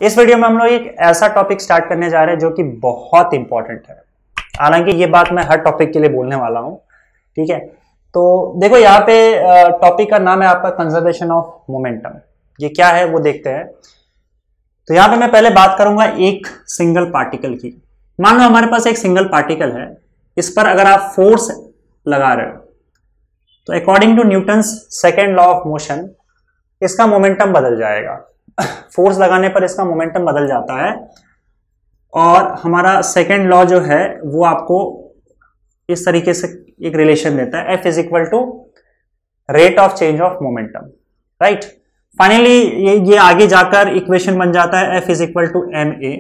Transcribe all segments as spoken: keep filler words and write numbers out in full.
इस वीडियो में हम लोग एक ऐसा टॉपिक स्टार्ट करने जा रहे हैं जो कि बहुत इंपॉर्टेंट है। हालांकि ये बात मैं हर टॉपिक के लिए बोलने वाला हूं, ठीक है। तो देखो यहाँ पे टॉपिक का नाम है आपका कंजर्वेशन ऑफ मोमेंटम। ये क्या है वो देखते हैं। तो यहाँ पे मैं पहले बात करूंगा एक सिंगल पार्टिकल की। मान लो हमारे पास एक सिंगल पार्टिकल है, इस पर अगर आप फोर्स लगा रहे हो तो according to Newton's second law of motion इसका मोमेंटम बदल जाएगा। फोर्स लगाने पर इसका मोमेंटम बदल जाता है और हमारा सेकेंड लॉ जो है वो आपको इस तरीके से एक रिलेशन देता है, F is equal to rate of change of momentum, right. Finally ये ये आगे जाकर इक्वेशन बन जाता है F is equal to M A.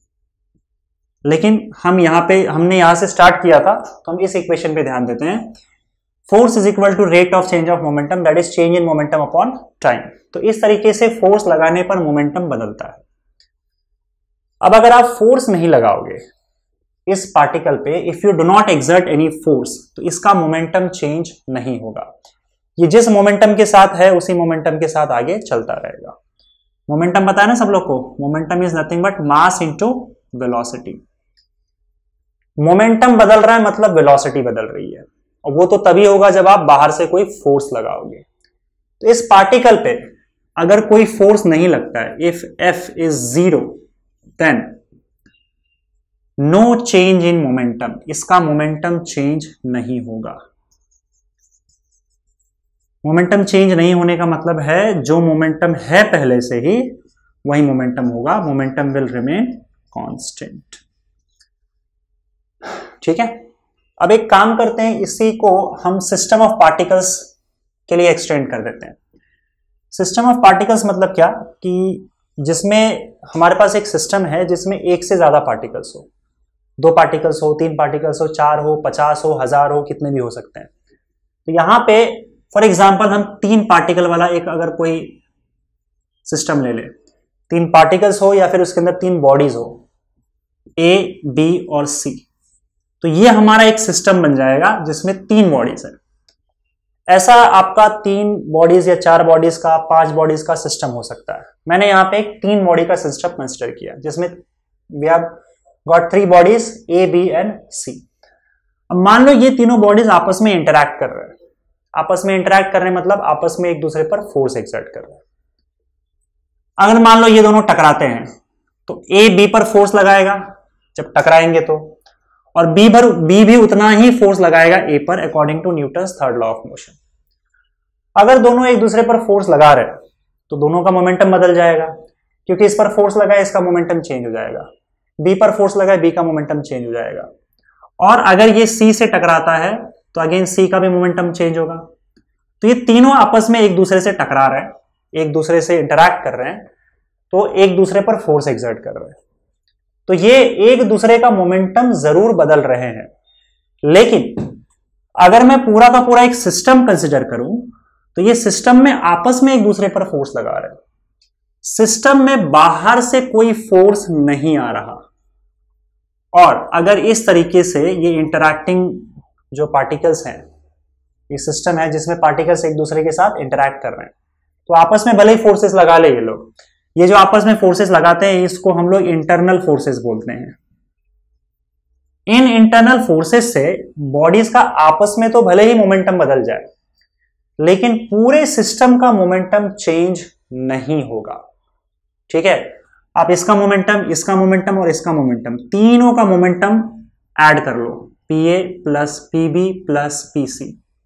लेकिन हम यहां पे हमने यहां से स्टार्ट किया था तो हम इस इक्वेशन पे ध्यान देते हैं। Force is equal to rate of change of momentum that is change in momentum upon time. तो इस तरीके से फोर्स लगाने पर मोमेंटम बदलता है। अब अगर आप फोर्स नहीं लगाओगे इस पार्टिकल पे, if you do not exert any force, तो इसका मोमेंटम चेंज नहीं होगा। ये जिस मोमेंटम के साथ है उसी मोमेंटम के साथ आगे चलता रहेगा। मोमेंटम पता है ना सब लोग को, momentum is nothing but mass into velocity. Momentum बदल रहा है मतलब वेलोसिटी बदल रही है, और वो तो तभी होगा जब आप बाहर से कोई फोर्स लगाओगे। तो इस पार्टिकल पे अगर कोई फोर्स नहीं लगता है, if F is zero then no change in momentum, इसका मोमेंटम चेंज नहीं होगा। मोमेंटम चेंज नहीं होने का मतलब है जो मोमेंटम है पहले से ही वही मोमेंटम होगा। मोमेंटम विल रिमेन कांस्टेंट, ठीक है। अब एक काम करते हैं, इसी को हम सिस्टम ऑफ पार्टिकल्स के लिए एक्सटेंड कर देते हैं। सिस्टम ऑफ पार्टिकल्स मतलब क्या कि जिसमें हमारे पास एक सिस्टम है जिसमें एक से ज्यादा पार्टिकल्स हो, दो पार्टिकल्स हो, तीन पार्टिकल्स हो, चार हो, पचास हो, हजार हो, कितने भी हो सकते हैं। तो यहां पे फॉर एग्जांपल हम तीन पार्टिकल वाला एक अगर कोई सिस्टम ले ले, तीन पार्टिकल्स हो या फिर उसके अंदर तीन बॉडीज हो, ए, बी और सी, तो ये हमारा एक सिस्टम बन जाएगा जिसमें तीन बॉडीज है। ऐसा आपका तीन बॉडीज या चार बॉडीज का, पांच बॉडीज का सिस्टम हो सकता है। मैंने यहां पे एक तीन बॉडी का सिस्टम कंसिडर किया जिसमें we have got three bodies A, B and C. अब मान लो ये तीनों बॉडीज आपस में इंटरैक्ट कर रहे हैं। आपस में इंटरैक्ट कर रहे हैं मतलब आपस में एक दूसरे पर फोर्स एक्सर्ट कर रहे हैं। अगर मान लो ये दोनों टकराते हैं तो ए बी पर फोर्स लगाएगा जब टकराएंगे तो, और बी पर बी भी उतना ही फोर्स लगाएगा ए पर according to Newton's third law of motion. अगर दोनों एक दूसरे पर फोर्स लगा रहे हैं तो दोनों का मोमेंटम बदल जाएगा, क्योंकि इस पर फोर्स लगा है इसका मोमेंटम चेंज हो जाएगा, बी पर फोर्स लगा है बी का मोमेंटम चेंज हो जाएगा। और अगर ये सी से टकराता है तो अगेन सी का भी मोमेंटम चेंज होगा। तो ये तीनों आपस में एक दूसरे से टकरा रहे हैं, एक दूसरे से इंटरैक्ट कर रहे हैं, तो एक दूसरे पर फोर्स एक्सर्ट कर रहे हैं। तो ये एक दूसरे का मोमेंटम जरूर बदल रहे हैं। लेकिन अगर मैं पूरा का पूरा एक सिस्टम कंसिडर करूं तो ये सिस्टम में आपस में एक दूसरे पर फोर्स लगा रहे हैं। सिस्टम में बाहर से कोई फोर्स नहीं आ रहा। और अगर इस तरीके से ये इंटरैक्टिंग जो पार्टिकल्स हैं, ये सिस्टम है जिसमें पार्टिकल्स एक दूसरे के साथ इंटरैक्ट कर रहे हैं, तो आपस में भले ही फोर्सेस लगा ले ये लोग, ये जो आपस में फोर्सेस लगाते हैं इसको हम लोग इंटरनल फोर्सेस बोलते हैं। इन इंटरनल फोर्सेस से बॉडीज का आपस में तो भले ही मोमेंटम बदल जाए लेकिन पूरे सिस्टम का मोमेंटम चेंज नहीं होगा, ठीक है। आप इसका मोमेंटम, इसका मोमेंटम और इसका मोमेंटम, तीनों का मोमेंटम ऐड कर लो, P A plus P B plus P C,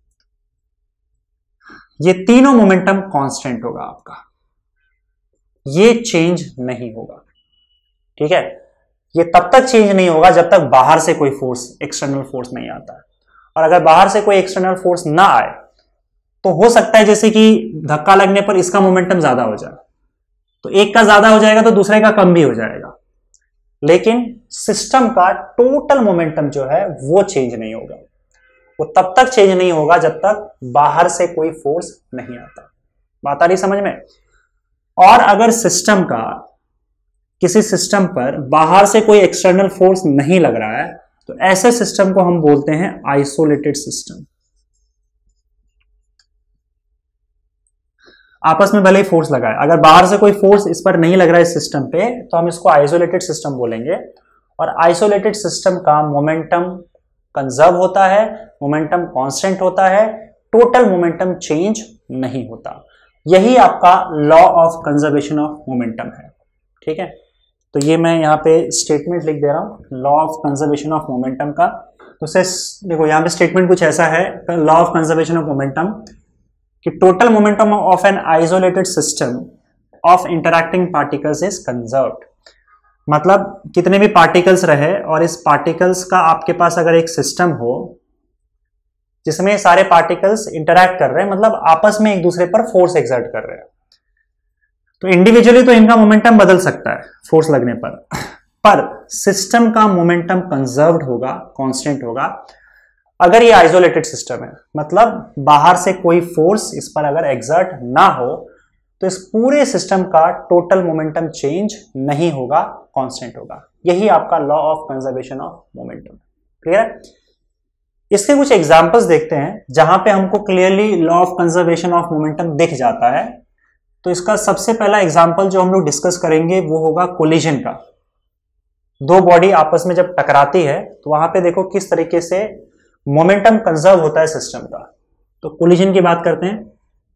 ये तीनों मोमेंटम कांस्टेंट होगा आपका, ये चेंज नहीं होगा, ठीक है। ये तब तक चेंज नहीं होगा जब तक बाहर से कोई फोर्स, एक्सटर्नल फोर्स नहीं आता है। और अगर बाहर से कोई एक्सटर्नल फोर्स ना आए तो हो सकता है जैसे कि धक्का लगने पर इसका मोमेंटम ज्यादा हो जाए, तो एक का ज्यादा हो जाएगा तो दूसरे का कम भी हो जाएगा, लेकिन सिस्टम का टोटल मोमेंटम जो है वो चेंज नहीं होगा। वो तब तक चेंज नहीं होगा जब तक बाहर से कोई फोर्स नहीं आता। बात आ रही समझ में? और अगर सिस्टम का, किसी सिस्टम पर बाहर से कोई एक्सटर्नल फोर्स नहीं लग रहा है तो ऐसे सिस्टम को हम बोलते हैं आइसोलेटेड सिस्टम। आपस में भले ही फोर्स लगाए, अगर बाहर से कोई फोर्स इस पर नहीं लग रहा है इस सिस्टम पे, तो हम इसको आइसोलेटेड सिस्टम बोलेंगे। और आइसोलेटेड सिस्टम का मोमेंटम कंजर्व होता है, मोमेंटम कांस्टेंट होता है, टोटल मोमेंटम चेंज नहीं होता। यही आपका law of conservation of momentum है। ठीक है, तो ये मैं यहाँ पे स्टेटमेंट लिख दे रहा हूँ law of conservation of momentum का। तो से देखो यहाँ पे स्टेटमेंट कुछ ऐसा है, law of conservation of momentum, कि total momentum of an isolated system of interacting particles is conserved. मतलब कितने भी पार्टिकल्स रहे और इस पार्टिकल्स का आपके पास अगर एक सिस्टम हो जिसमें सारे पार्टिकल्स इंटरैक्ट कर रहे हैं, मतलब आपस में एक दूसरे पर फोर्स एक्सर्ट कर रहे हैं, तो इंडिविजुअली तो इनका मोमेंटम बदल सकता है फोर्स लगने पर, पर सिस्टम का मोमेंटम कंजर्व्ड होगा, कांस्टेंट होगा अगर ये आइसोलेटेड सिस्टम है। मतलब बाहर से कोई फोर्स इस पर अगर एक्सर्ट ना हो तो इस पूरे सिस्टम का टोटल मोमेंटम चेंज नहीं होगा, कांस्टेंट होगा। यही आपका law of conservation of momentum. Clear है? इसके कुछ एग्जांपल्स देखते हैं जहां पे हमको clearly law of conservation of momentum दिख जाता है। तो इसका सबसे पहला एग्जांपल जो हम लोग डिस्कस करेंगे वो होगा कोलिजन का। दो बॉडी आपस में जब टकराती है तो वहां पे देखो किस तरीके से मोमेंटम कंजर्व होता है सिस्टम का। तो कोलिजन की बात करते हैं।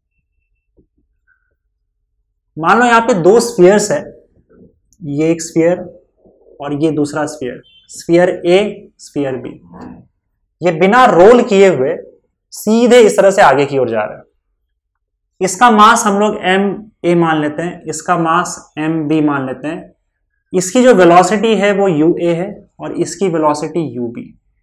मान लो यहां पे दो स्फीयर्स है, ये एक स्फीयर और ये दूसरा sphere, sphere A sphere B. ये बिना रोल किए हुए सीधे इस तरह से आगे की ओर जा रहा है। इसका मास हम लोग एम ए मान लेते हैं, इसका मास एम बी मान लेते हैं। इसकी जो वेलोसिटी है वो यू ए है और इसकी वेलोसिटी यू बी।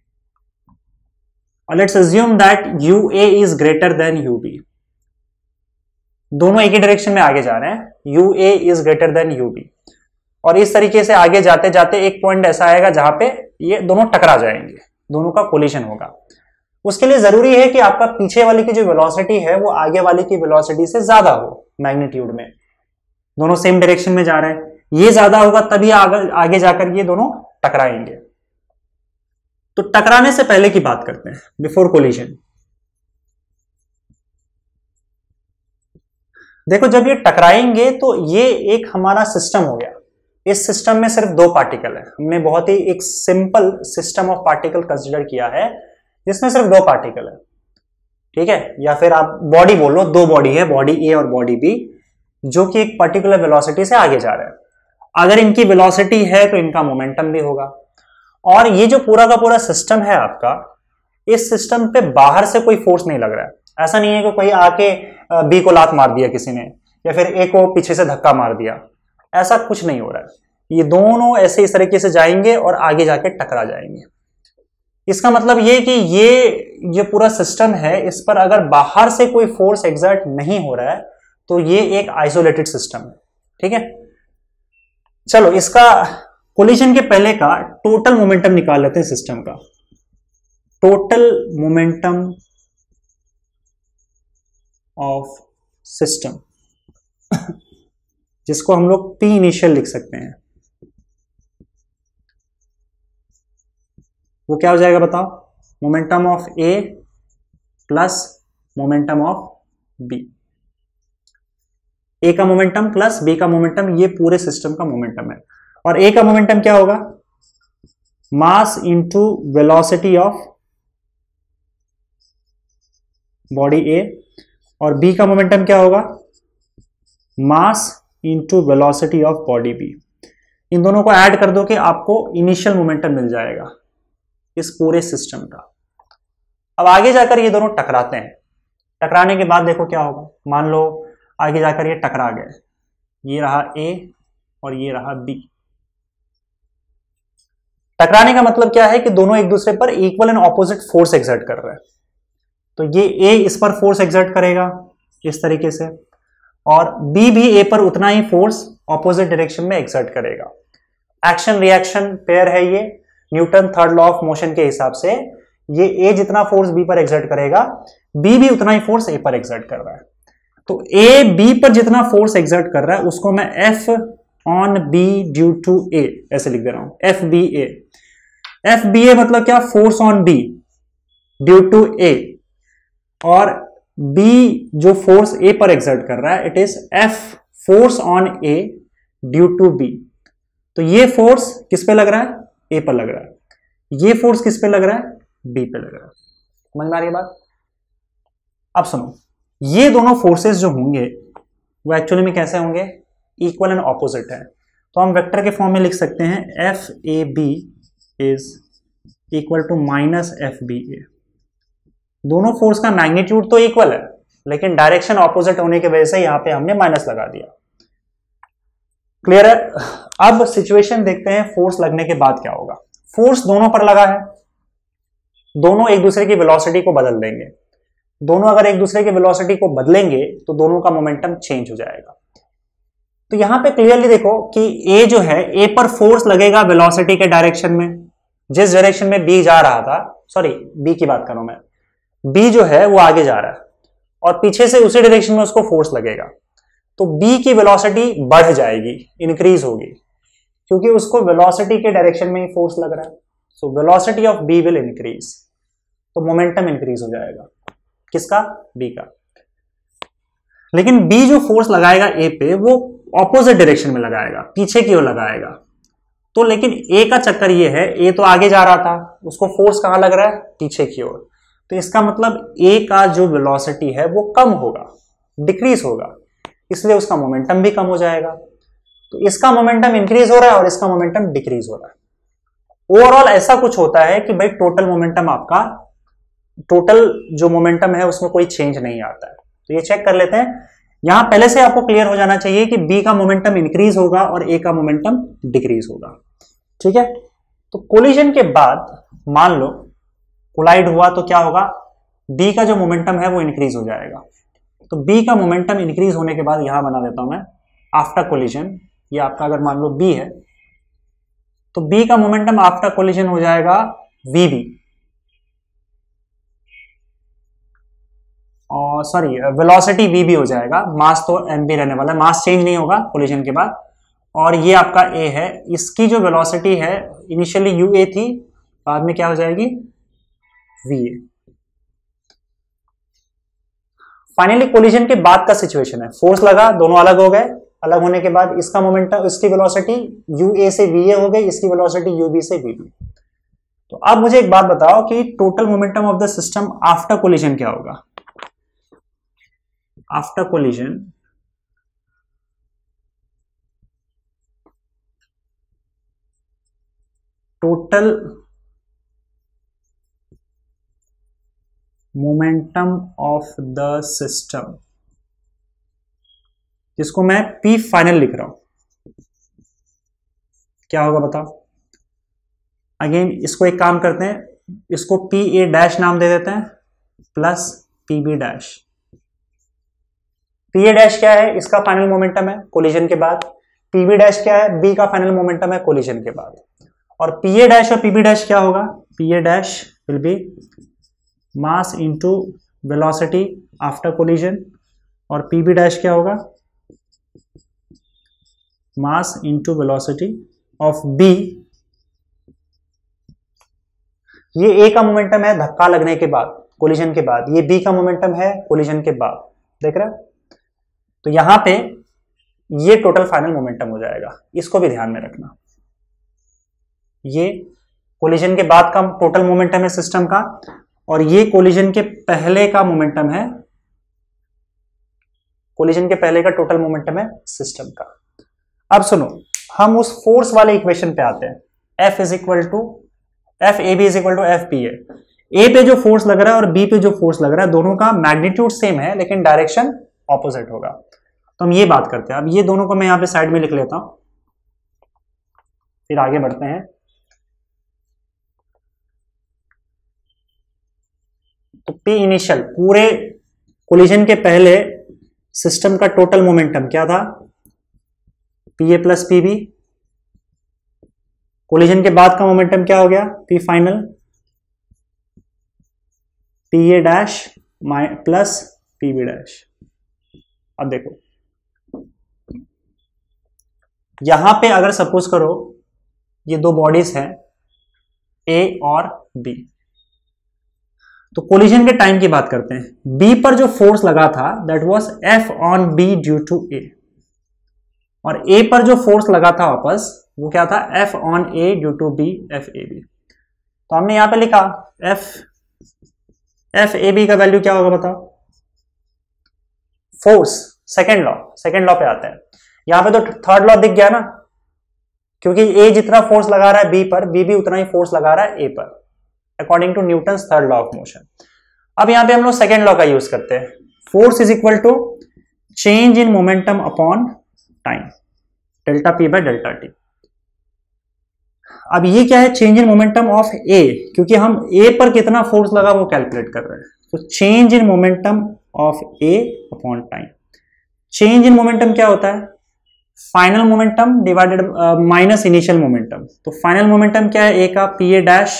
और let's assume that U A is greater than U B. दोनों एक ही डायरेक्शन में आगे जा रहे हैं, U A is greater than U B. और इस तरीके से आगे जाते जाते एक पॉइंट ऐसा आएगा जहां पे ये दोनों टकरा जाएंगे, दोनों का कोलिजन होगा। उसके लिए जरूरी है कि आपका पीछे वाले की जो वेलोसिटी है वो आगे वाले की वेलोसिटी से ज्यादा हो मैग्नीट्यूड में। दोनों सेम डायरेक्शन में जा रहे हैं, ये ज्यादा होगा तभी आगे आगे जाकर ये दोनों टकराएंगे। तो टकराने से पहले की बात करते हैं, बिफोर कोलिजन। देखो जब ये टकराएंगे तो ये एक हमारा सिस्टम हो गया। इस सिस्टम में सिर्फ दो पार्टिकल है। हमने बहुत ही एक simple system of particle consider किया है जिसमें सिर्फ दो पार्टिकल है। ठीक है, या फिर आप बॉडी बोल लो, दो बॉडी है, बॉडी ए और बॉडी बी, जो कि एक पर्टिकुलर वेलोसिटी से आगे जा रहे हैं। अगर इनकी वेलोसिटी है तो इनका मोमेंटम भी होगा। और ये जो पूरा का पूरा सिस्टम है आपका, इस सिस्टम पे बाहर से कोई फोर्स नहीं लग रहा है। ऐसा नहीं है कि कोई आके बी को लात मार दिया किसी ने, या फिर ए को पीछे से धक्का मार दिया, ऐसा कुछ नहीं हो रहा है। ये दोनों ऐसे इस तरीके से जाएंगे और आगे जाके टकरा जाएंगे। इसका मतलब ये कि ये ये पूरा सिस्टम है, इस पर अगर बाहर से कोई फोर्स एक्सर्ट नहीं हो रहा है तो ये एक आइसोलेटेड सिस्टम है। ठीक है, चलो इसका कोलिजन के पहले का टोटल मोमेंटम निकाल लेते हैं सिस्टम का। टोटल मोमेंटम ऑफ सिस्टम जिसको हम लोग पी इनिशियल लिख सकते हैं, वो क्या हो जाएगा बताओ? Momentum of A plus momentum of B. A का मोमेंटम प्लस बी का मोमेंटम, ये पूरे सिस्टम का मोमेंटम है। और ए का मोमेंटम क्या होगा? Mass into velocity of body A. और बी का मोमेंटम क्या होगा? Mass into velocity of body B. इन दोनों को ऐड कर दो कि आपको इनिशियल मोमेंटम मिल जाएगा इस पूरे सिस्टम का। अब आगे जाकर ये दोनों टकराते हैं। टकराने के बाद देखो क्या होगा। मान लो आगे जाकर ये टकरा गए, ये रहा ए और ये रहा बी। टकराने का मतलब क्या है कि दोनों एक दूसरे पर equal and opposite force exert कर रहे हैं। तो ये ए इस पर फोर्स एक्सर्ट करेगा इस तरीके से, और बी भी ए पर उतना ही फोर्स ऑपोजिट डायरेक्शन में एक्सर्ट करेगा। एक्शन रिएक्शन पेयर है ये। Newton third law of motion के हिसाब से ये ए जितना फोर्स बी पर एक्सर्ट करेगा, बी भी उतना ही फोर्स ए पर एक्सर्ट कर रहा है। तो ए बी पर जितना फोर्स एक्सर्ट कर रहा है उसको मैं F on B due to A ऐसे लिख दे रहा हूं, F B A. F B A मतलब क्या? Force on B due to A. और बी जो फोर्स ए पर एक्सर्ट कर रहा है, it is F force on A due to B. तो ये फोर्स किस पे लग रहा है? ए पर लग रहा है। ये फोर्स किस पे लग रहा है? बी पे लग रहा है। समझ में आ रही है बात? अब सुनो, ये दोनों फोर्सेस जो होंगे वो एक्चुअली में कैसे होंगे? इक्वल एंड ऑपोजिट है। तो हम वेक्टर के फॉर्म में लिख सकते हैं F A B is equal to minus F B A. दोनों फोर्स का मैग्नीट्यूड तो इक्वल है, लेकिन डायरेक्शन ऑपोजिट होने की वजह से यहां पे हमने माइनस लगा दिया। क्लियर है? अब सिचुएशन देखते हैं फोर्स लगने के बाद क्या होगा। फोर्स दोनों पर लगा है, दोनों एक दूसरे की वेलोसिटी को बदल देंगे। दोनों अगर एक दूसरे की वेलोसिटी को बदलेंगे तो दोनों का मोमेंटम चेंज हो जाएगा। तो यहां पे क्लियरली देखो कि ए जो है, ए पर फोर्स लगेगा वेलोसिटी के डायरेक्शन में, जिस डायरेक्शन में बी जा रहा था, सॉरी बी की बात कर रहा हूं मैं, बी जो है वो आगे जा रहा है और पीछे से उसी डायरेक्शन में उसको फोर्स लगेगा। तो बी की वेलोसिटी बढ़ जाएगी, इंक्रीज होगी, क्योंकि उसको वेलोसिटी के डायरेक्शन में ही फोर्स लग रहा है। So velocity of B will increase, तो मोमेंटम इंक्रीज हो जाएगा। किसका? बी का। लेकिन बी जो फोर्स लगाएगा ए पे वो ऑपोजिट डायरेक्शन में लगाएगा, पीछे की ओर लगाएगा। तो लेकिन ए का चक्कर ये है, ए तो आगे जा रहा था, उसको फोर्स कहां लग रहा है? पीछे की ओर। तो इसका मतलब ए का जो वेलोसिटी है वो कम होगा, डिक्रीज होगा, इसलिए उसका मोमेंटम भी कम हो जाएगा। तो इसका मोमेंटम इंक्रीज हो रहा है और इसका मोमेंटम डिक्रीज हो रहा है। ओवरऑल ऐसा कुछ होता है कि भाई टोटल मोमेंटम आपका, टोटल जो मोमेंटम है उसमें कोई चेंज नहीं आता है। तो ये चेक कर लेते हैं। यहां पहले से आपको क्लियर हो जाना चाहिए कि बी का मोमेंटम इंक्रीज होगा और ए का मोमेंटम डिक्रीज होगा। ठीक है? तो कोलिजन के बाद मान लो कोलाइड हुआ तो क्या होगा? बी का जो मोमेंटम है वो इंक्रीज हो जाएगा। तो बी का मोमेंटम इंक्रीज होने के बाद यहां बना देता हूं मैं आफ्टर कोलिजन, ये आपका अगर मान लो बी है तो बी का मोमेंटम आफ्टर कोलिजन हो जाएगा वीबी, और सॉरी वेलोसिटी वी भी हो जाएगा। मास तो एम बी रहने वाला है, मास चेंज नहीं होगा कोलिजन के बाद। और ये आपका ए है, इसकी जो वेलोसिटी है इनिशियली यू ए थी, बाद में क्या हो जाएगी? V A. फाइनली कोलिजन के बाद का सिचुएशन है, फोर्स लगा, दोनों अलग हो गए। अलग होने के बाद इसका मोमेंटम, इसकी वेलोसिटी यू ए से वी ए हो गई, इसकी वेलोसिटी यू बी से वी बी। तो अब मुझे एक बात बताओ कि total momentum of the system after collision क्या होगा? After collision total momentum of the system, जिसको मैं पी फाइनल लिख रहा हूं, क्या होगा बताओ? अगेन इसको एक काम करते हैं, इसको पी ए डैश नाम दे देते हैं plus P B dash. P A dash क्या है? इसका फाइनल मोमेंटम है कोलिजन के बाद। पी बी डैश क्या है? बी का फाइनल मोमेंटम है कोलिजन के बाद। और पी ए डैश और पी बी डैश क्या होगा? P A dash will be mass into velocity after collision, और पी बी डैश क्या होगा? Mass into velocity of B. ये ए का मोमेंटम है धक्का लगने के बाद, कोलिजन के बाद। ये बी का मोमेंटम है कोलिजन के बाद। देख रहे हो? तो यहां पे ये टोटल फाइनल मोमेंटम हो जाएगा, इसको भी ध्यान में रखना। ये कोलिजन के बाद का टोटल मोमेंटम है सिस्टम का, और ये कोलिजन के पहले का मोमेंटम है, कोलिजन के पहले का टोटल मोमेंटम है सिस्टम का। अब सुनो, हम उस फोर्स वाले इक्वेशन पे आते हैं। F is equal to F A B is equal to F P A. A पे जो फोर्स लग रहा है और बी पे जो फोर्स लग रहा है, दोनों का मैग्नीट्यूड सेम है लेकिन डायरेक्शन ऑपोजिट होगा। तो हम ये बात करते हैं। अब ये दोनों को मैं यहां पे साइड में लिख लेता हूं, फिर आगे बढ़ते हैं। तो P इनिशियल, पूरे कोलिजन के पहले सिस्टम का टोटल मोमेंटम क्या था? P A plus P B. Collision के बाद का मोमेंटम क्या हो गया? P final P A dash plus P B dash. अब देखो यहां पे अगर सपोज करो ये दो बॉडीज हैं A और B, तो कोलिजन के टाइम की बात करते हैं। बी पर जो फोर्स लगा था that was F on B due to A, और ए पर जो फोर्स लगा था वापस वो क्या था, F on A due to B F A B. तो हमने यहां पे लिखा एफ एफ ए बी का वैल्यू क्या होगा बताओ, force, second law, second law पे आते हैं। यहां पे तो थर्ड लॉ दिख गया ना, क्योंकि ए जितना फोर्स लगा रहा है बी पर, बी भी उतना ही फोर्स लगा रहा है ए पर, according to Newton's third law of motion. अब यहां पे हम लोग सेकेंड लॉ का यूज करते हैं, force is equal to change in momentum upon time, delta P by delta T. अब ये क्या है, change in momentum of A, क्योंकि हम ए पर कितना फोर्स लगा वो कैलकुलेट कर रहे हैं। तो change in momentum of A upon time. Change in momentum क्या होता है, final momentum divided minus initial momentum. तो फाइनल मोमेंटम क्या है, ए का पी ए डैश,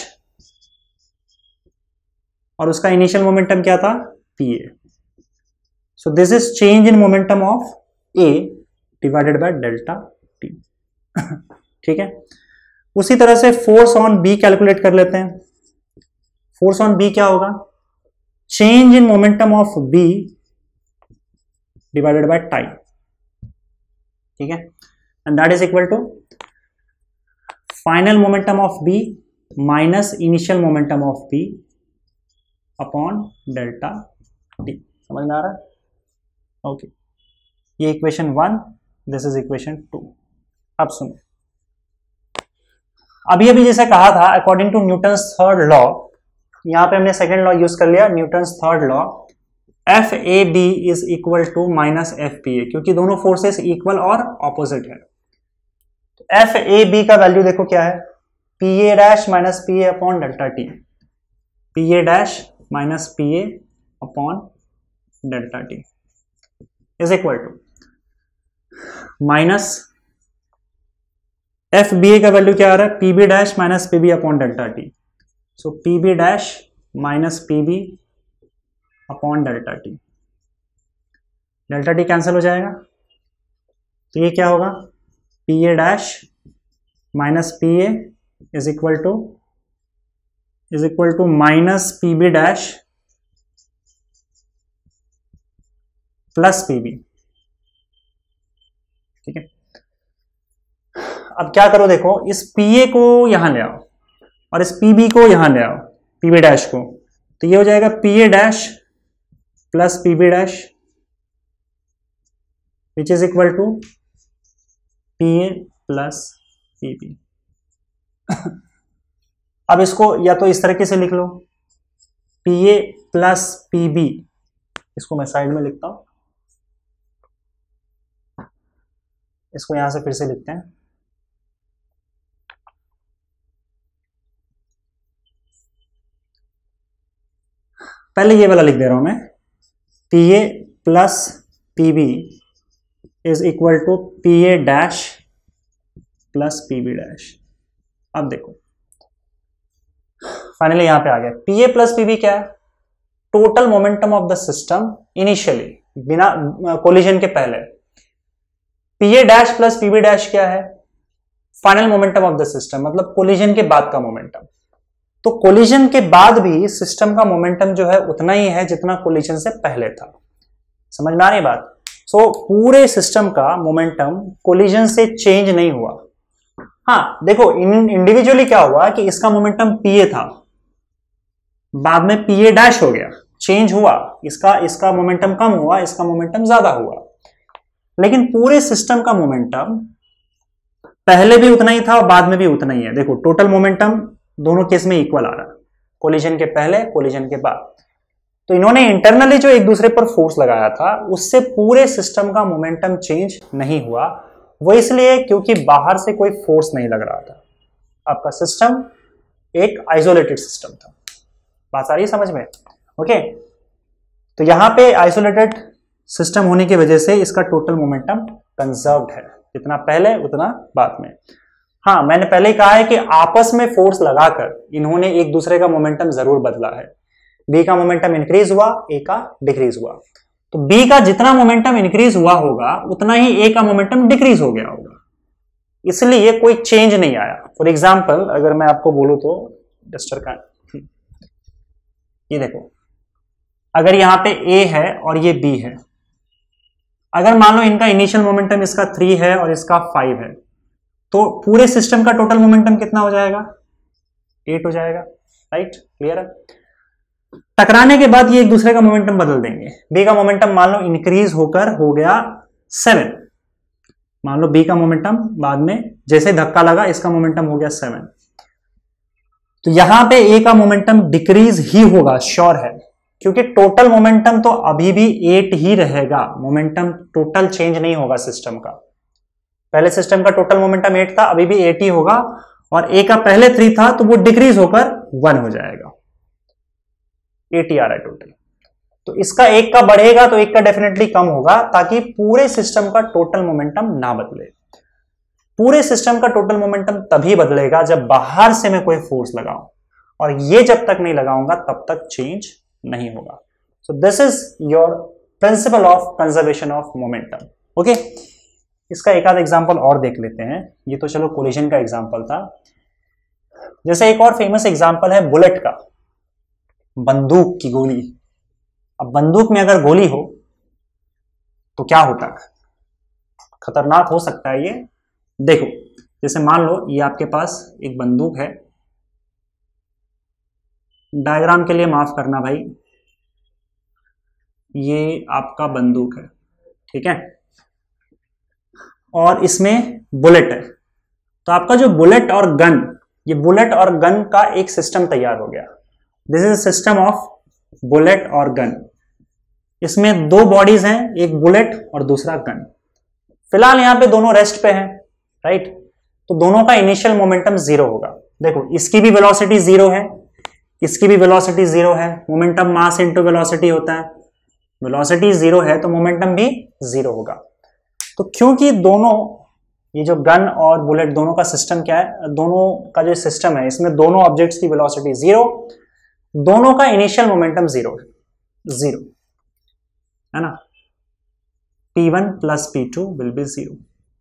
और उसका इनिशियल मोमेंटम क्या था, P A. So this is change in momentum of A divided by delta T. ठीक है, उसी तरह से फोर्स ऑन बी कैलकुलेट कर लेते हैं। फोर्स ऑन बी क्या होगा, change in momentum of B divided by time. ठीक है, and that is equal to final momentum of B minus initial momentum of B upon delta T. समझ में आ रहा है? ओके, ये equation one, this is equation two. अब सुनो, अभी अभी जैसे कहा था according to Newton's third law, यहां पे हमने सेकंड लॉ यूज कर लिया, Newton's third law, F A B is equal to minus F P A, क्योंकि दोनों फोर्सेस इक्वल और ऑपोजिट है। एफ ए बी का वैल्यू देखो क्या है, P A dash minus P A upon delta T, P A dash minus P A upon delta T is equal to minus F B A का value क्या आ रहा है, P B dash minus P B upon delta T. So P B dash minus P B upon delta T, delta T cancel हो जाएगा, तो ये क्या होगा, P A dash minus P A is equal to is equal to minus P B dash plus P B. ठीक है, अब क्या करो, देखो इस पी ए को यहां ले आओ और इस पी बी को यहां ले आओ, पी बी डैश को, तो ये हो जाएगा P A dash plus P B dash which is equal to P A plus P B. अब इसको या तो इस तरीके से लिख लो, P A plus P B, इसको मैं साइड में लिखता हूं, इसको यहां से फिर से लिखते हैं, पहले ये वाला लिख दे रहा हूं मैं, P A plus P B is equal to P A dash plus P B dash. अब देखो फाइनली यहां पे आ गया, P A plus P B क्या है, total momentum of the system initially, बिना कोलिजन के पहले। P A dash plus P B dash क्या है, final momentum of the system, मतलब कोलिजन के बाद का मोमेंटम। तो कोलिजन के बाद भी सिस्टम का मोमेंटम जो है उतना ही है जितना कोलिजन से पहले था। समझ में आ रही बात? सो so, पूरे सिस्टम का मोमेंटम कोलिजन से चेंज नहीं हुआ। हाँ देखो, इंडिविजुअली क्या हुआ कि इसका मोमेंटम पी ए था, बाद में पी ए डैश हो गया, चेंज हुआ, इसका इसका मोमेंटम कम हुआ, इसका मोमेंटम ज्यादा हुआ, लेकिन पूरे सिस्टम का मोमेंटम पहले भी उतना ही था और बाद में भी उतना ही है। देखो टोटल मोमेंटम दोनों केस में इक्वल आ रहा है, कोलिजन के पहले, कोलिजन के बाद। तो इन्होंने इंटरनली जो एक दूसरे पर फोर्स लगाया था उससे पूरे सिस्टम का मोमेंटम चेंज नहीं हुआ। वो इसलिए क्योंकि बाहर से कोई फोर्स नहीं लग रहा था, आपका सिस्टम एक आइसोलेटेड सिस्टम था। बात सारी समझ में? ओके, तो यहां पे आइसोलेटेड सिस्टम होने की वजह से इसका टोटल मोमेंटम कंजर्व्ड है, जितना पहले उतना बाद में। हाँ, मैंने पहले ही कहा है कि आपस में फोर्स लगाकर इन्होंने एक दूसरे का मोमेंटम जरूर बदला है। बी का मोमेंटम इंक्रीज हुआ, ए का डिक्रीज हुआ, तो बी का जितना मोमेंटम इंक्रीज हुआ होगा उतना ही ए का मोमेंटम डिक्रीज हो गया होगा, इसलिए कोई चेंज नहीं आया। फॉर एग्जाम्पल अगर मैं आपको बोलूं तो डस्टर का ये देखो, अगर यहां पे ए है और ये बी है, अगर मान लो इनका इनिशियल मोमेंटम इसका थ्री है और इसका फाइव है, तो पूरे सिस्टम का टोटल मोमेंटम कितना हो जाएगा? एट हो जाएगा, राइट? क्लियर है? टकराने के बाद ये एक दूसरे का मोमेंटम बदल देंगे। बी का मोमेंटम मान लो इंक्रीज होकर हो गया सेवन, मान लो बी का मोमेंटम बाद में जैसे धक्का लगा इसका मोमेंटम हो गया सेवन, तो यहां पे ए का मोमेंटम डिक्रीज ही होगा, श्योर है, क्योंकि टोटल मोमेंटम तो अभी भी एट ही रहेगा, मोमेंटम टोटल चेंज नहीं होगा सिस्टम का। पहले सिस्टम का टोटल मोमेंटम एट था, अभी भी एट ही होगा, और ए का पहले थ्री था तो वो डिक्रीज होकर वन हो जाएगा, एट ही आ रहा है टोटल। तो इसका एक का बढ़ेगा तो एक का डेफिनेटली कम होगा, ताकि पूरे सिस्टम का टोटल मोमेंटम ना बदले। पूरे सिस्टम का टोटल मोमेंटम तभी बदलेगा जब बाहर से मैं कोई फोर्स लगाऊं, और ये जब तक नहीं लगाऊंगा तब तक चेंज नहीं होगा। So this is your principle of conservation of momentum. Okay, इसका एक आध एग्जांपल और देख लेते हैं। ये तो चलो कोलिजन का एग्जांपल था, जैसे एक और फेमस एग्जांपल है बुलेट का, बंदूक की गोली। अब बंदूक में अगर गोली हो तो क्या होता है? खतरनाक हो सकता है ये। देखो, जैसे मान लो ये आपके पास एक बंदूक है, डायग्राम के लिए माफ करना भाई, ये आपका बंदूक है, ठीक है, और इसमें बुलेट है। तो आपका जो बुलेट और गन, ये बुलेट और गन का एक सिस्टम तैयार हो गया। This is system of bullet और गन। इसमें दो बॉडीज हैं, एक बुलेट और दूसरा गन। फिलहाल यहां पे दोनों रेस्ट पे हैं, राइट? तो दोनों का इनिशियल मोमेंटम जीरो होगा। देखो, इसकी भी वेलोसिटी जीरो है, इसकी भी वेलोसिटी जीरो है। मोमेंटम मास इनटू वेलोसिटी होता है, वेलोसिटी जीरो है तो मोमेंटम भी जीरो होगा। तो क्योंकि दोनों, ये जो गन और बुलेट दोनों का सिस्टम क्या है, दोनों का जो सिस्टम है, इसमें दोनों ऑब्जेक्ट्स की वेलोसिटी जीरो, दोनों का इनिशियल मोमेंटम जीरो है, जीरो है ना। P one plus P two will be zero.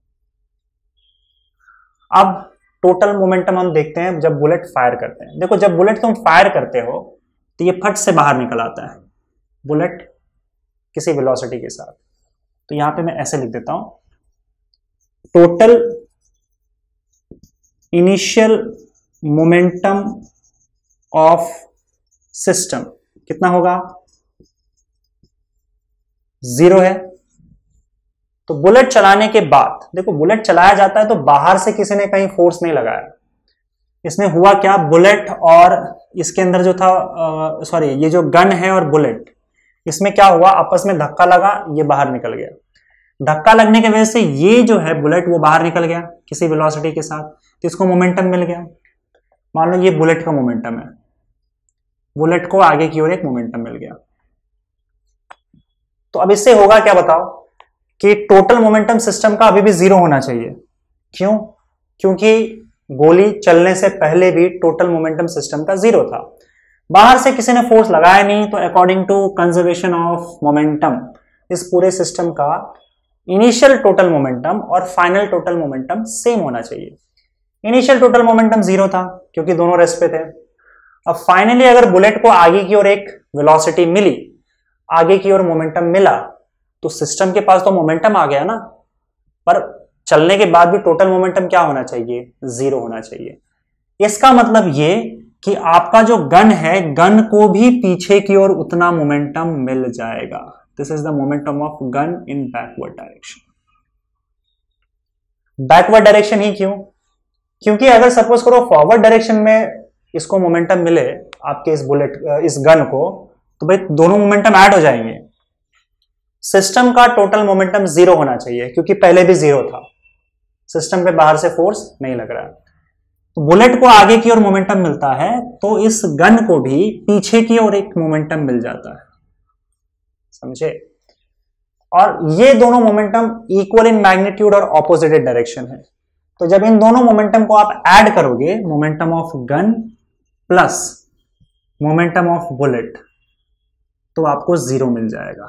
अब टोटल मोमेंटम हम देखते हैं जब बुलेट फायर करते हैं। देखो, जब बुलेट तुम फायर करते हो तो ये फट से बाहर निकल आता है, बुलेट किसी वेलोसिटी के साथ। तो यहां पे मैं ऐसे लिख देता हूं, total initial momentum of system कितना होगा? जीरो है। तो बुलेट चलाने के बाद, देखो बुलेट चलाया जाता है तो बाहर से किसी ने कहीं फोर्स नहीं लगाया। इसमें हुआ क्या, बुलेट और इसके अंदर जो था, सॉरी ये जो गन है और बुलेट, इसमें क्या हुआ, आपस में धक्का लगा, ये बाहर निकल गया। धक्का लगने की वजह से ये जो है बुलेट वो बाहर निकल गया किसी वेलोसिटी के साथ, तो इसको मोमेंटम मिल गया। मान लो ये बुलेट का मोमेंटम है, बुलेट को आगे की ओर एक मोमेंटम मिल गया। तो अब इससे होगा क्या बताओ, कि टोटल मोमेंटम सिस्टम का अभी भी जीरो होना चाहिए। क्यों? क्योंकि गोली चलने से पहले भी टोटल मोमेंटम सिस्टम का जीरो था, बाहर से किसी ने फोर्स लगाया नहीं। तो according to conservation of momentum, इस पूरे सिस्टम का इनिशियल टोटल मोमेंटम और फाइनल टोटल मोमेंटम सेम होना चाहिए। इनिशियल टोटल मोमेंटम जीरो था क्योंकि दोनों रेस्ट पे थे। अब फाइनली अगर बुलेट को आगे की ओर एक वेलोसिटी मिली, आगे की ओर मोमेंटम मिला, तो सिस्टम के पास तो मोमेंटम आ गया ना, पर चलने के बाद भी टोटल मोमेंटम क्या होना चाहिए? जीरो होना चाहिए। इसका मतलब ये कि आपका जो गन है, गन को भी पीछे की ओर उतना मोमेंटम मिल जाएगा। This is the momentum of gun in backward direction. Backward direction ही क्यों? क्योंकि अगर सपोज करो फॉरवर्ड डायरेक्शन में इसको मोमेंटम मिले, आपके इस बुलेट इस गन को, तो भाई दोनों मोमेंटम ऐड हो जाएंगे। सिस्टम का टोटल मोमेंटम जीरो होना चाहिए क्योंकि पहले भी जीरो था, सिस्टम पे बाहर से फोर्स नहीं लग रहा है। तो बुलेट को आगे की ओर मोमेंटम मिलता है तो इस गन को भी पीछे की ओर एक मोमेंटम मिल जाता है, समझे? और ये दोनों मोमेंटम इक्वल इन मैग्नीट्यूड और ऑपोजिट डायरेक्शन है। तो जब इन दोनों मोमेंटम को आप ऐड करोगे, momentum of gun plus momentum of bullet, तो आपको जीरो मिल जाएगा,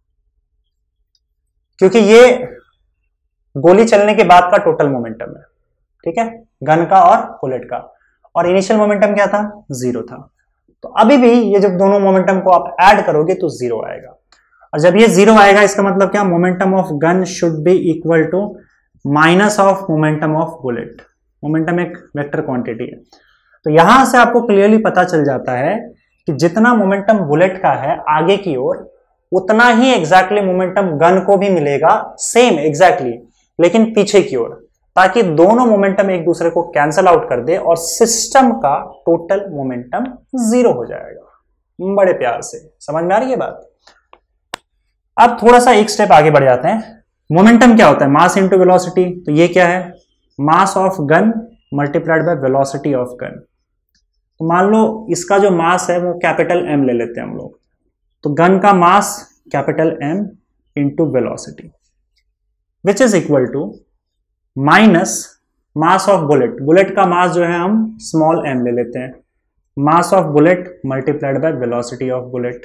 क्योंकि ये गोली चलने के बाद का टोटल मोमेंटम है, ठीक है, गन का और बुलेट का। और इनिशियल मोमेंटम क्या था? जीरो था। तो अभी भी ये जब दोनों मोमेंटम को आप ऐड करोगे तो जीरो आएगा, और जब ये जीरो आएगा इसका मतलब क्या, momentum of gun should be equal to minus of momentum of bullet. Momentum एक वेक्टर क्वांटिटी है, तो यहां से आपको क्लियरली पता चल जाता है कि जितना मोमेंटम बुलेट का है आगे की ओर, उतना ही एग्जैक्टली मोमेंटम गन को भी मिलेगा, सेम एग्जैक्टली, लेकिन पीछे की ओर, ताकि दोनों मोमेंटम एक दूसरे को कैंसल आउट कर दे और सिस्टम का टोटल मोमेंटम जीरो हो जाएगा। बड़े प्यार से समझ में आ रही है बात। अब थोड़ा सा एक स्टेप आगे बढ़ जाते हैं। मोमेंटम क्या होता है, मास इंटू वेलोसिटी, तो ये क्या है, mass of gun multiplied by velocity of gun. तो मान लो इसका जो मास है वो कैपिटल एम ले लेते हैं हम लोग, तो गन का mass capital M into velocity which is equal to minus mass of bullet, bullet का मास जो है हम स्मॉल एम ले लेते हैं, mass of bullet multiplied by velocity of bullet.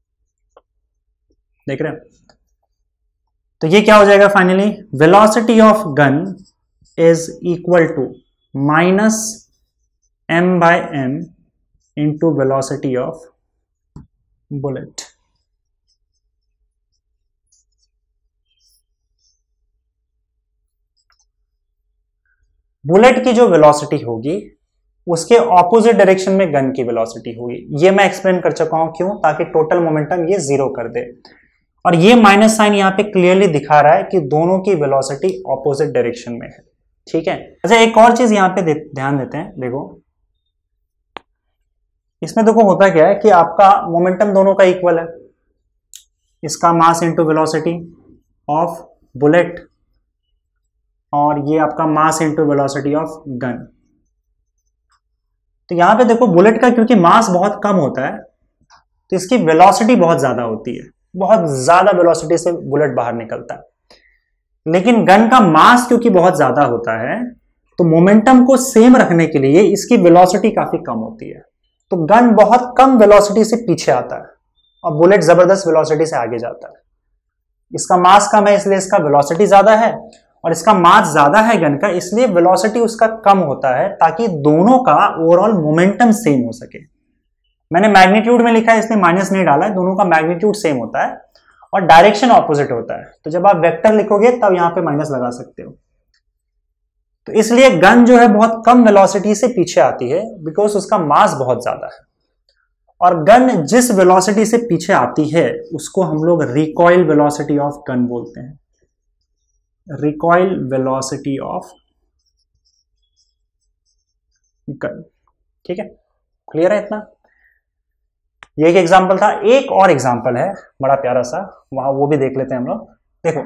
देख रहे हैं, तो ये क्या हो जाएगा finally, velocity of gun is equal to minus M by M into velocity of bullet. Bullet की जो वेलोसिटी होगी उसके ऑपोजिट डायरेक्शन में गन की वेलोसिटी होगी, ये मैं एक्सप्लेन कर चुका हूं, क्यों, ताकि टोटल मोमेंटम ये जीरो कर दे। और ये माइनस साइन यहां पे क्लियरली दिखा रहा है कि दोनों की वेलोसिटी ऑपोजिट डायरेक्शन में है, ठीक है। अच्छा एक और चीज यहां पे दे, ध्यान देते हैं, देखो इसमें देखो होता क्या है कि आपका मोमेंटम दोनों का इक्वल है, इसका mass into velocity of bullet और ये आपका mass into velocity of gun. तो यहां पे देखो बुलेट का क्योंकि मास बहुत कम होता है तो इसकी वेलोसिटी बहुत ज्यादा होती है, बहुत ज्यादा वेलोसिटी से बुलेट बाहर निकलता है। लेकिन गन का मास क्योंकि बहुत ज्यादा होता है तो मोमेंटम को सेम रखने के लिए इसकी वेलोसिटी काफी कम होती है, तो गन बहुत कम वेलोसिटी से पीछे आता है और बुलेट जबरदस्त वेलोसिटी से आगे जाता है। इसका मास कम है इसलिए इसका वेलोसिटी ज्यादा है, और इसका मास ज्यादा है गन का इसलिए वेलोसिटी उसका कम होता है, ताकि दोनों का ओवरऑल मोमेंटम सेम हो सके। मैंने मैग्नीट्यूड में लिखा है इसलिए माइनस नहीं डाला है, दोनों का मैग्नीट्यूड सेम होता है और डायरेक्शन ऑपोजिट होता है, तो जब आप वेक्टर लिखोगे तब यहां पे माइनस लगा सकते हो। तो इसलिए गन जो है बहुत कम वेलोसिटी से पीछे आती है बिकॉज उसका मास बहुत ज्यादा है, और गन जिस वेलोसिटी से पीछे आती है उसको हम लोग रिकॉइल वेलोसिटी ऑफ गन बोलते हैं, रिकॉइल वेलोसिटी ऑफ गन। ठीक है, क्लियर है इतना। ये एक एग्जांपल था, एक और एग्जांपल है बड़ा प्यारा सा, वहां वो भी देख लेते हैं हम लोग। देखो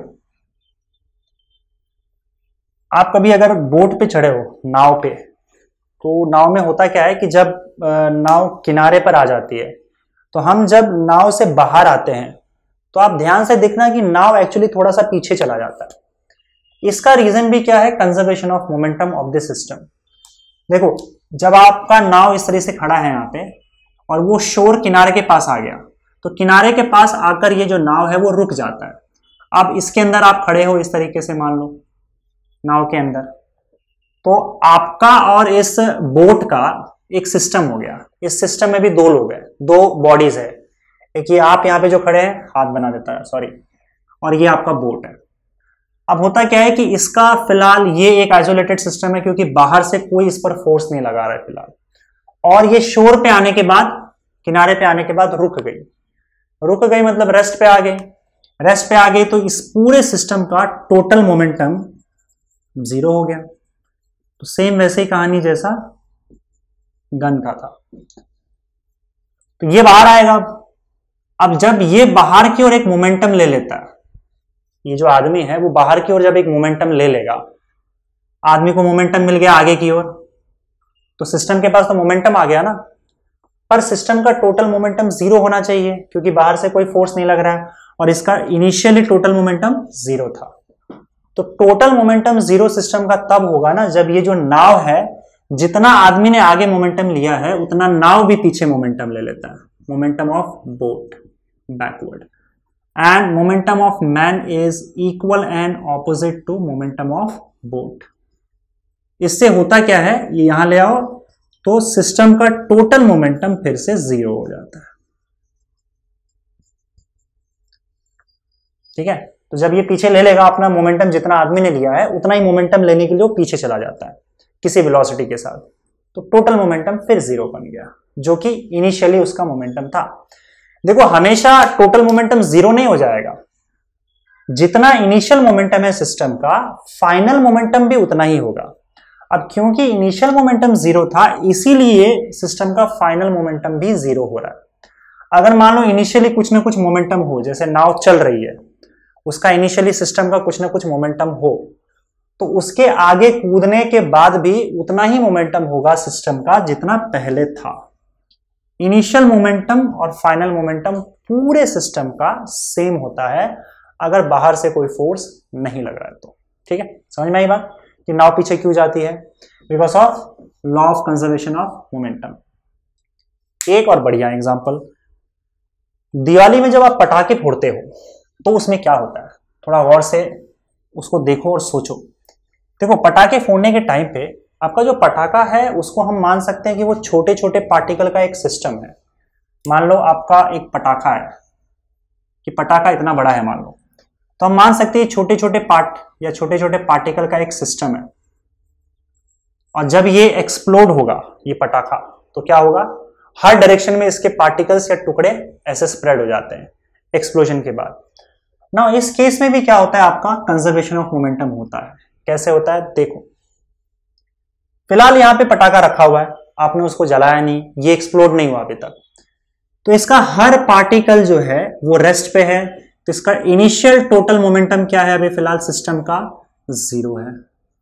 आप कभी अगर बोट पे चढ़े हो, नाव पे, तो नाव में होता क्या है कि जब नाव किनारे पर आ जाती है तो हम जब नाव से बाहर आते हैं तो आप ध्यान से देखना कि नाव एक्चुअली थोड़ा सा पीछे चला जाता है। इसका रीजन भी क्या है, conservation of momentum of the system. देखो जब आपका नाव इस तरह से खड़ा है यहाँ पे और वो शोर किनारे के पास आ गया तो किनारे के पास आकर ये जो नाव है वो रुक जाता है। अब इसके अंदर आप खड़े हो इस तरीके से, मान लो नाव के अंदर, तो आपका और इस बोट का एक सिस्टम हो गया। इस सिस्टम में भी दो लोग हैं, दो बॉडीज है, एक ये आप यहाँ पे जो खड़े हैं, हाथ बना देता है सॉरी, और ये आपका बोट है। अब होता क्या है कि इसका फिलहाल ये एक आइसोलेटेड सिस्टम है क्योंकि बाहर से कोई इस पर फोर्स नहीं लगा रहा है फिलहाल, और ये शोर पे आने के बाद, किनारे पे आने के बाद रुक गई। रुक गई मतलब रेस्ट पे आ गई। रेस्ट पे आ गई तो इस पूरे सिस्टम का टोटल मोमेंटम जीरो हो गया। तो सेम वैसे ही कहानी जैसा गन का था। तो ये बाहर आएगा। अब जब ये बाहर की ओर एक मोमेंटम ले लेता है, ये जो आदमी है वो बाहर की ओर जब एक मोमेंटम ले लेगा, आदमी को मोमेंटम मिल गया आगे की ओर, तो सिस्टम के पास तो मोमेंटम आ गया ना, पर सिस्टम का टोटल मोमेंटम जीरो होना चाहिए क्योंकि बाहर से कोई फोर्स नहीं लग रहा है, और इसका इनिशियली टोटल मोमेंटम जीरो था। तो टोटल मोमेंटम जीरो सिस्टम का तब होगा ना जब ये जो नाव है, जितना आदमी ने आगे मोमेंटम लिया है उतना नाव भी पीछे मोमेंटम ले लेता है, momentum of boat backward, and momentum of man is equal and opposite to momentum of boat. इससे होता क्या है, ये यहां ले आओ, तो सिस्टम का टोटल मोमेंटम फिर से जीरो हो जाता है। ठीक है, तो जब ये पीछे ले लेगा अपना मोमेंटम, जितना आदमी ने लिया है उतना ही मोमेंटम लेने के लिए वो पीछे चला जाता है किसी वेलोसिटी के साथ, तो टोटल मोमेंटम फिर जीरो बन गया, जो कि इनिशियली उसका मोमेंटम था। देखो हमेशा टोटल मोमेंटम जीरो नहीं हो जाएगा, जितना इनिशियल मोमेंटम है सिस्टम का, फाइनल मोमेंटम भी उतना ही होगा। अब क्योंकि इनिशियल मोमेंटम जीरो था, इसीलिए सिस्टम का फाइनल मोमेंटम भी जीरो हो रहा है। अगर मान लो इनिशियली कुछ ना कुछ मोमेंटम हो, जैसे नाव चल रही है, उसका इनिशियली सिस्टम का कुछ ना कुछ मोमेंटम हो, तो उसके आगे कूदने के बाद भी उतना ही मोमेंटम होगा सिस्टम का जितना पहले था। इनिशियल मोमेंटम और फाइनल मोमेंटम पूरे सिस्टम का सेम होता है अगर बाहर से कोई फोर्स नहीं लग रहा है तो। ठीक है, समझ में आई बात कि नाव पीछे क्यों जाती है? Because of law of conservation of momentum. एक और बढ़िया एग्जांपल, दिवाली में जब आप पटाखे फोड़ते हो तो उसमें क्या होता है, थोड़ा गौर से उसको देखो और सोचो। देखो पटाखे फोड़ने के टाइम पे आपका जो पटाखा है उसको हम मान सकते हैं कि वो छोटे छोटे पार्टिकल का एक सिस्टम है। मान लो आपका एक पटाखा है कि पटाखा इतना बड़ा है मान लो, तो हम मान सकते हैं छोटे छोटे पार्ट या छोटे छोटे पार्टिकल का एक सिस्टम है। और जब ये एक्सप्लोड होगा ये पटाखा, तो क्या होगा, हर डायरेक्शन में इसके पार्टिकल्स या टुकड़े ऐसे स्प्रेड हो जाते हैं एक्सप्लोजन के बाद। ना इस केस में भी क्या होता है, आपका कंजर्वेशन ऑफ मोमेंटम होता है। कैसे होता है देखो, फिलहाल यहां पे पटाखा रखा हुआ है, आपने उसको जलाया नहीं, ये एक्सप्लोड नहीं हुआ अभी तक, तो इसका हर पार्टिकल जो है वो रेस्ट पे है, तो इसका इनिशियल टोटल मोमेंटम क्या है अभी फिलहाल सिस्टम का, जीरो है।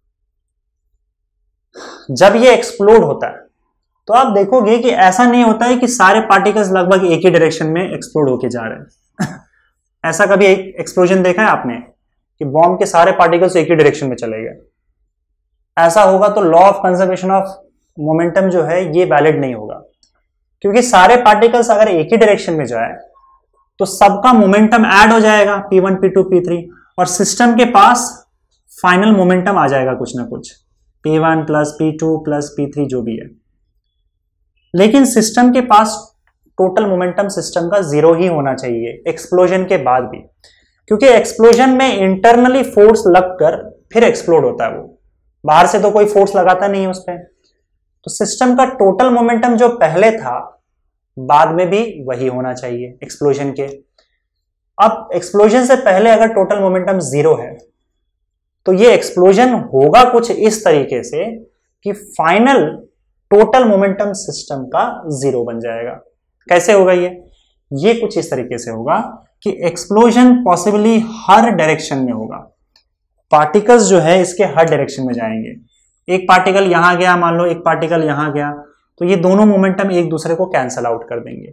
जब ये एक्सप्लोड होता है तो आप देखोगे कि ऐसा नहीं होता है कि सारे पार्टिकल्स लगभग एक ही डायरेक्शन में एक्सप्लोड होके जा रहे हैं ऐसा कभी एक एक्सप्लोजन देखा है आपने कि बॉम्ब के सारे पार्टिकल्स एक ही डायरेक्शन में चले गए? ऐसा होगा तो law of conservation of momentum जो है ये वैलिड नहीं होगा, क्योंकि सारे पार्टिकल्स अगर एक ही डायरेक्शन में जाए तो सबका मोमेंटम ऐड हो जाएगा, P one, P two, P three, और सिस्टम के पास फाइनल मोमेंटम आ जाएगा कुछ ना कुछ, P one plus P two plus P three जो भी है। लेकिन सिस्टम के पास टोटल मोमेंटम सिस्टम का जीरो ही होना चाहिए एक्सप्लोजन के बाद भी, क्योंकि एक्सप्लोजन में इंटरनली फोर्स लगकर फिर एक्सप्लोड होता है, वो बाहर से तो कोई फोर्स लगाता नहीं है उस पर। तो सिस्टम का टोटल मोमेंटम जो पहले था बाद में भी वही होना चाहिए एक्सप्लोजन के। अब एक्सप्लोजन से पहले अगर टोटल मोमेंटम जीरो है तो ये एक्सप्लोजन होगा कुछ इस तरीके से कि फाइनल टोटल मोमेंटम सिस्टम का जीरो बन जाएगा। कैसे होगा ये ये कुछ इस तरीके से होगा कि एक्सप्लोजन पॉसिबली हर डायरेक्शन में होगा, पार्टिकल्स जो है इसके हर डायरेक्शन में जाएंगे। एक पार्टिकल यहां गया, मान लो एक पार्टिकल यहां गया, तो ये दोनों मोमेंटम एक दूसरे को कैंसल आउट कर देंगे।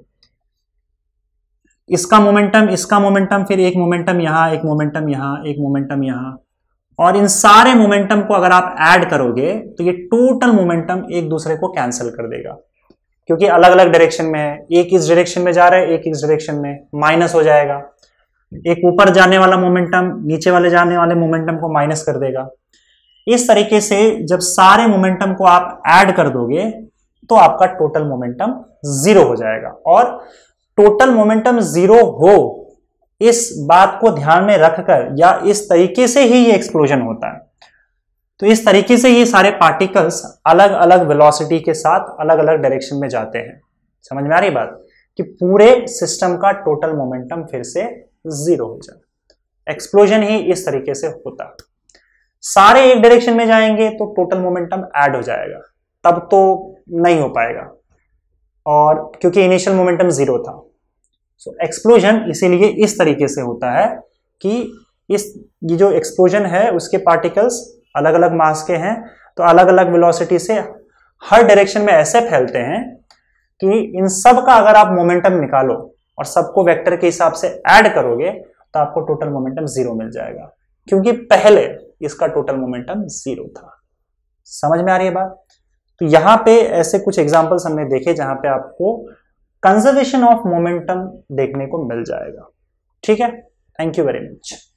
इसका मोमेंटम इसका मोमेंटम फिर एक मोमेंटम यहां, एक मोमेंटम यहां, एक मोमेंटम यहां, और इन सारे मोमेंटम को अगर आप ऐड करोगे तो ये टोटल मोमेंटम एक दूसरे को कैंसिल कर देगा, क्योंकि अलग अलग डायरेक्शन में है। एक इस डायरेक्शन में जा रहा है, एक इस डायरेक्शन में, माइनस हो जाएगा। एक ऊपर जाने वाला मोमेंटम नीचे वाले जाने वाले मोमेंटम को माइनस कर देगा। इस तरीके से जब सारे मोमेंटम को आप ऐड कर दोगे तो आपका टोटल मोमेंटम जीरो हो जाएगा। और टोटल मोमेंटम जीरो हो इस बात को ध्यान में रखकर या इस तरीके से ही ये एक्सप्लोजन होता है। तो इस तरीके से ये सारे पार्टिकल्स अलग अलग वेलोसिटी के साथ अलग अलग डायरेक्शन में जाते हैं। समझ में आ रही बात कि पूरे सिस्टम का टोटल मोमेंटम फिर से जीरो हो जाए। एक्सप्लोजन ही इस तरीके से होता है। सारे एक डायरेक्शन में जाएंगे तो टोटल मोमेंटम ऐड हो जाएगा, तब तो नहीं हो पाएगा, और क्योंकि इनिशियल मोमेंटम जीरो था। सो so, एक्सप्लोजन इसीलिए इस तरीके से होता है कि इस ये जो एक्सप्लोजन है उसके पार्टिकल्स अलग अलग मास के हैं, तो अलग अलग वेलोसिटी से हर डायरेक्शन में ऐसे फैलते हैं कि इन सब का अगर आप मोमेंटम निकालो और सबको वेक्टर के हिसाब से ऐड करोगे तो आपको टोटल मोमेंटम जीरो मिल जाएगा, क्योंकि पहले इसका टोटल मोमेंटम जीरो था। समझ में आ रही है बात? तो यहां पे ऐसे कुछ एग्जांपल्स हमने देखे जहां पे आपको कंजर्वेशन ऑफ मोमेंटम देखने को मिल जाएगा। ठीक है, थैंक यू वेरी मच।